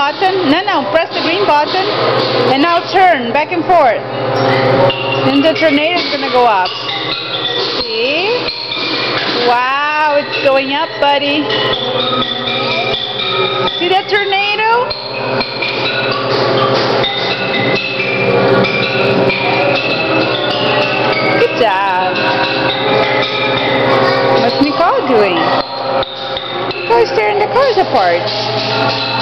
button. No, press the green button. And now turn back and forth. And the tornado is gonna go up. See? Wow, it's going up, buddy. See that tornado? Good job. What's Nicole doing? Nicole's tearing the cars apart.